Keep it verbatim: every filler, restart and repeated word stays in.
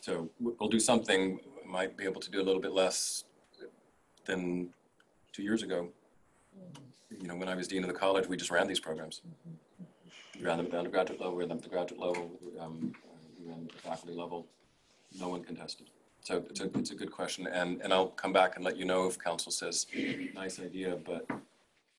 So we'll do something, might be able to do a little bit less than two years ago. You know, when I was dean of the college, we just ran these programs. We ran them at the undergraduate level, we ran them at the graduate level, um, we ran them at the faculty level. No one contested. So it's a, it's a good question, and, and I'll come back and let you know if council says, nice idea, but